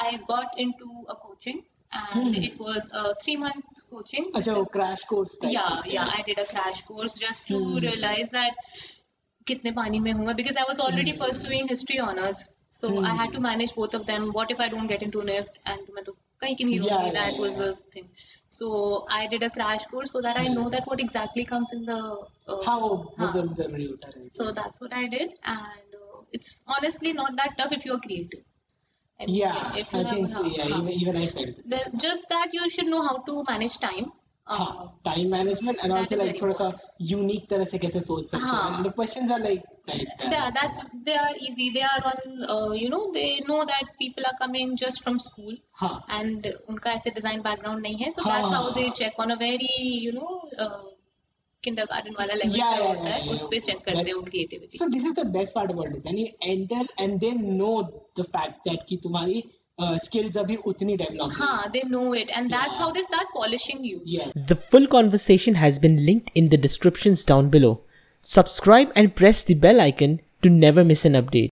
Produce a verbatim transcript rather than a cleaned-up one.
I got into a coaching, and Hmm. it was a three month coaching. अच्छा वो crash course type Yeah, कुछ yeah, है. I did a crash course just to Hmm. realize that कितने पानी में हूँ मैं, because I was already Hmm. pursuing history honors, so I had to Hmm. manage both of them. What if I don't get into N I F T and मैं तो कहीं की नहीं Yeah, रहूंगी? yeah, That was yeah. the thing. So I did a crash course so that I know that what exactly comes in the uh, हाँ वो वो हाँ. तो जरूरी होता है. So that's what I did, and uh, it's honestly not that tough if you're creative. I mean, Yeah, yeah, if you I have think so. हाँ, Yeah, हाँ. even even I felt this. The, just that you should know how to manage time. Uh, हाँ, time management and that also is like very थोड़ा सा important. unique तरह से कैसे सोच सकते हैं. हाँ. And the questions are like like that. Yeah, that's they are easy. They are on, uh, you know, they know that people are coming just from school, हाँ. and उनका ऐसे design background नहीं है, so हाँ, that's how हाँ, they हाँ. check on a very, you know, uh, kindergarten वाला level Yeah, जो yeah, होता है, yeah, उस yeah. पे check करते That- हैं वो creativity. So this is the best part about design. You enter and they know the fact that कि तुम्हारी uh, skills अभी उतनी develop नहीं है. हाँ, they know it, and that's Yeah. how they start polishing you. Yeah. The full conversation has been linked in the descriptions down below. Subscribe and press the bell icon to never miss an update.